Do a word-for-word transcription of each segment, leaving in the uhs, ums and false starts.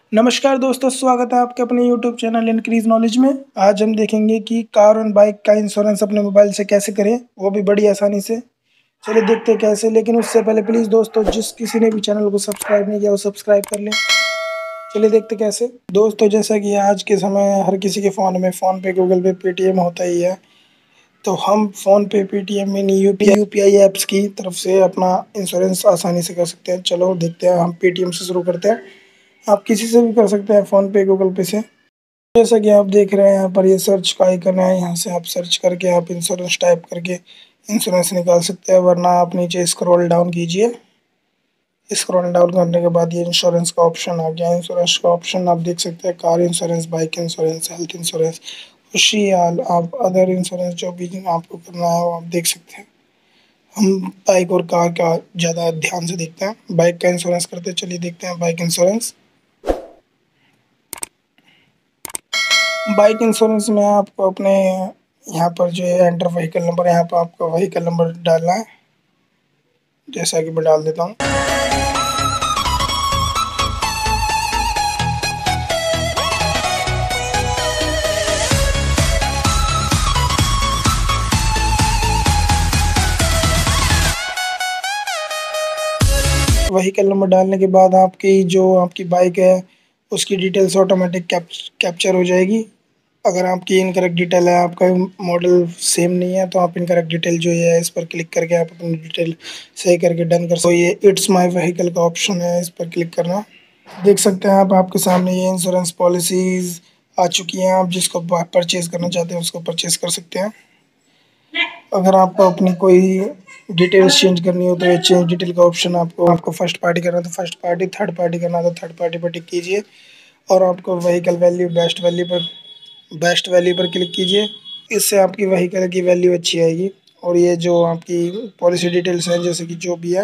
नमस्कार दोस्तों, स्वागत है आपके अपने यूट्यूब चैनल इंक्रीज नॉलेज में। आज हम देखेंगे कि कार और बाइक का इंश्योरेंस अपने मोबाइल से कैसे करें, वो भी बड़ी आसानी से। चलिए देखते हैं कैसे। लेकिन उससे पहले प्लीज़ दोस्तों, जिस किसी ने भी चैनल को सब्सक्राइब नहीं किया वो सब्सक्राइब कर लें। चलिए देखते कैसे। दोस्तों, जैसा कि आज के समय हर किसी के फ़ोन में फ़ोन पे, गूगल पे, पेटीएम होता ही है, तो हम फ़ोन पे, पेटीएम में U P U P I apps की तरफ से अपना इंश्योरेंस आसानी से कर सकते हैं। चलो देखते हैं। हम पेटीएम से शुरू करते हैं। आप किसी से भी कर सकते हैं, फ़ोन पे, गूगल पे से। जैसा कि आप देख रहे हैं यहाँ पर ये सर्च का आइकन है, यहाँ से आप सर्च करके आप इंश्योरेंस टाइप करके इंश्योरेंस निकाल सकते हैं। वरना आप नीचे स्क्रॉल डाउन कीजिए। स्क्रॉल डाउन करने के बाद ये इंश्योरेंस का ऑप्शन आ गया। इंश्योरेंस का ऑप्शन आप देख सकते हैं, car insurance, bike insurance, health insurance, खुशहाल, आप अदर इंश्योरेंस जो भी आपको करना है वो आप देख सकते हैं। हम बाइक और कार का ज़्यादा ध्यान से देखते हैं। बाइक का इंश्योरेंस करते हैं। चलिए देखते हैं बाइक इंश्योरेंस। बाइक इंश्योरेंस में आपको अपने यहाँ पर जो है एंटर व्हीकल नंबर, यहाँ पर आपका व्हीकल नंबर डालना है। जैसा कि मैं डाल देता हूँ। व्हीकल नंबर डालने के बाद आपकी जो आपकी बाइक है उसकी डिटेल्स ऑटोमेटिक कैप्चर हो जाएगी। अगर आपकी इनकरेक्ट डिटेल है, आपका मॉडल सेम नहीं है, तो आप इनकरेक्ट डिटेल जो है इस पर क्लिक करके आप अपनी डिटेल सही करके डन कर सकते हो। ये इट्स माय व्हीकल का ऑप्शन है, इस पर क्लिक करना। देख सकते हैं आप, आपके सामने ये इंश्योरेंस पॉलिसीज आ चुकी हैं। आप जिसको परचेज करना चाहते हैं उसको परचेज कर सकते हैं। अगर आपको अपनी कोई डिटेल्स चेंज करनी हो तो ये चेंज डिटेल का ऑप्शन आपको आपको फर्स्ट पार्टी करना है तो फर्स्ट पार्टी, थर्ड पार्टी करना है तो थर्ड पार्टी पर टिक कीजिए। और आपको व्हीकल वैल्यू बेस्ट वैल्यू पर बेस्ट वैल्यू पर क्लिक कीजिए। इससे आपकी व्हीकल की वैल्यू अच्छी आएगी। और ये जो आपकी पॉलिसी डिटेल्स हैं, जैसे कि जो भी है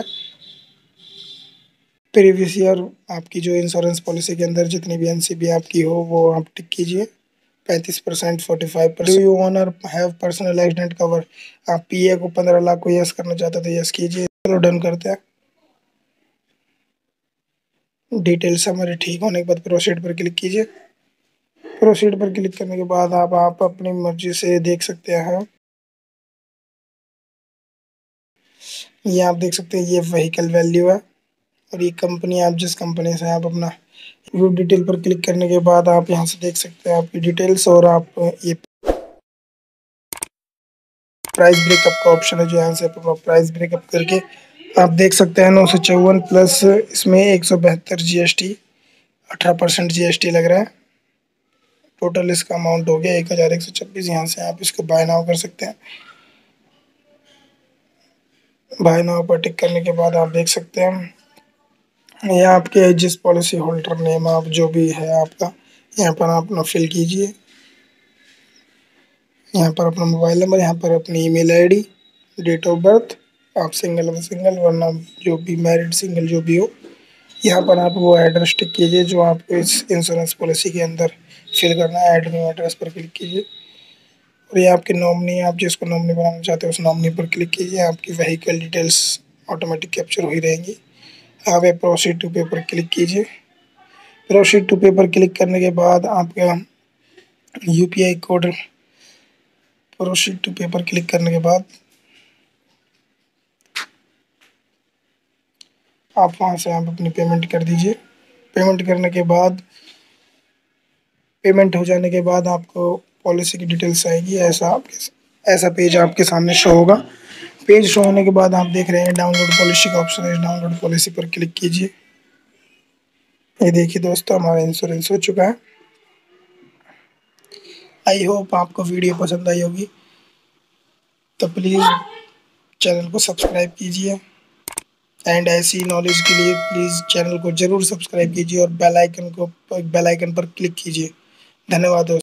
प्रीवियस ईयर, आपकी जो इंश्योरेंस पॉलिसी के अंदर जितनी भी एन सी बी आपकी हो वो आप टिक कीजिए। पैंतीस percent, forty five percent. Do you owner have personal accident cover, आप पी ए को पंद्रह लाख को यस करना चाहते हैं तो यस कीजिए। चलो डन करते हैं। डिटेल्स हमारे ठीक होने के बाद प्रोसीड पर क्लिक कीजिए। प्रोसीड पर क्लिक करने के बाद आप आप अपनी मर्जी से देख सकते हैं। ये आप देख सकते हैं, ये व्हीकल वैल्यू है और ये कंपनी, आप जिस कंपनी से आप अपना व्यू डिटेल पर क्लिक करने के बाद आप यहाँ से देख सकते हैं आपकी डिटेल्स। और आप ये प्राइस ब्रेकअप का ऑप्शन है, जो यहाँ से आप प्राइस ब्रेकअप करके आप देख सकते हैं। नौ सौ चौवन प्लस इसमें एक सौ बहत्तर जी एस टी, अठारह परसेंट जी एस टी लग रहा है। टोटल इसका अमाउंट हो गया एक हज़ार एक सौ छब्बीस। यहाँ से आप इसको बाय नाउ कर सकते हैं। बाय नाउ पर टिक करने के बाद आप देख सकते हैं ये आपके जिस पॉलिसी होल्डर नेम आप जो भी है आपका, यहाँ पर आप अपना फिल कीजिए। यहाँ पर अपना मोबाइल नंबर, यहाँ पर अपनी email ID, date of birth, आप सिंगल हो सिंगल, वरना जो भी मैरिड सिंगल जो भी हो। यहाँ पर आप वो एड्रेस टिक कीजिए जो आपको इस इंश्योरेंस पॉलिसी के अंदर फिल करना है। ऐड न्यू एड्रेस पर क्लिक कीजिए। और ये आपके नॉमिनी, आप जिसको नॉमिनी बनाना चाहते हैं उस नॉमिनी पर क्लिक कीजिए। आपकी व्हीकल डिटेल्स ऑटोमेटिक कैप्चर हुई रहेंगी। आप प्रोसीड टू पे पर क्लिक कीजिए। प्रोसीड टू पे पर क्लिक करने के बाद आपका U P I code, proceed to pay पर क्लिक करने के बाद आप वहाँ से आप अपनी पेमेंट कर दीजिए। पेमेंट करने के बाद पेमेंट हो जाने के बाद आपको पॉलिसी की डिटेल्स आएगी। ऐसा आपके ऐसा पेज आपके सामने शो होगा। पेज शो होने के बाद आप देख रहे हैं डाउनलोड पॉलिसी का ऑप्शन है। डाउनलोड पॉलिसी पर क्लिक कीजिए। ये देखिए दोस्तों, हमारा इंश्योरेंस हो चुका है। आई होप आपको वीडियो पसंद आई होगी, तो प्लीज़ चैनल को सब्सक्राइब कीजिए। एंड ऐसी नॉलेज के लिए प्लीज़ चैनल को ज़रूर सब्सक्राइब कीजिए और बेल आइकन को बेल आइकन पर क्लिक कीजिए। धन्यवाद दोस्तों।